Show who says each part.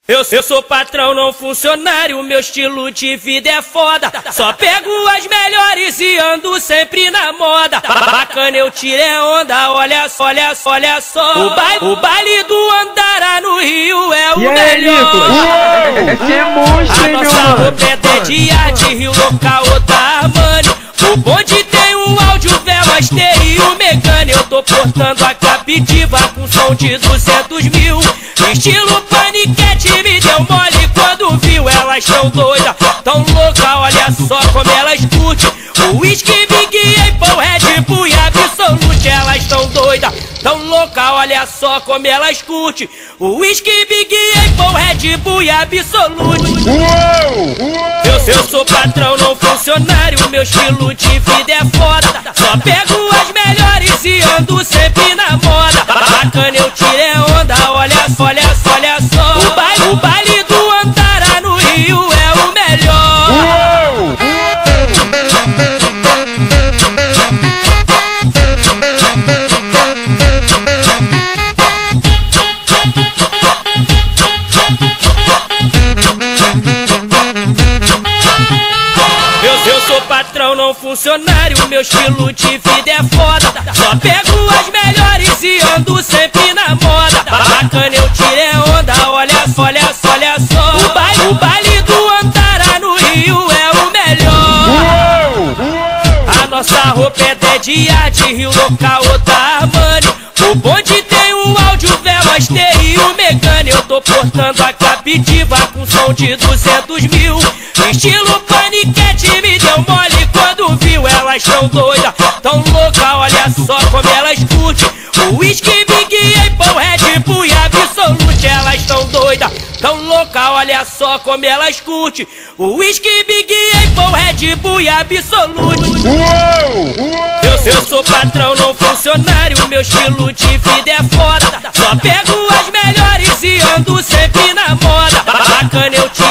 Speaker 1: Eu sou patrão, não funcionário, meu estilo de vida é foda. Só pego as melhores e ando sempre na moda. Bacana, eu tirei onda, olha só, olha só, olha só. O baile do Andara no Rio é o melhor.
Speaker 2: Esse é monstro,
Speaker 1: a nossa roupa é de arte, Rio local da Armani. O bonde tem um áudio Veloster e o Megane. Eu tô portando a Captiva com som de 200 mil. Estilo paniquete, me deu mole quando viu. Elas tão doidas, tão louca, olha só como elas curtem. O whisky, Big Apple, Red Bull e Absolute. Elas tão doidas, tão louca, olha só como elas curtem. O whisky, Big Apple, Red Bull e Absolute. Eu sou patrão, não funcionário, meu estilo de vida é foda. Só pego as melhores e ando sempre na moda. Bacana, eu tirei onda, olha só, olha só, olha só. O baile do Andara no Rio é o melhor. Eu sou patrão, não funcionário, meu estilo de vida é foda. Só pego as melhores e ando sempre na moda. Bacana, eu tirei onda, olha só, olha só, olha só. O baile do Andara no Rio é o melhor. A nossa roupa é de arte, Rio local da Armani. O bonde tem um áudio Veloster e o Megane. Eu tô portando a Captiva com som de 200 mil. Estilo paniquete, me deu mole quando viu. Elas tão doidas, tão louca, olha só como elas curtem. O whisky, Big Apple, Red Bull e Absolute. Elas tão doidas, tão louca, olha só como elas curtem. O whisky, Big Apple, Red Bull e Absolute. Eu sou patrão, não funcionário, meu estilo de vida é foda. Só pego as melhores e ando sempre na moda. Bacana, eu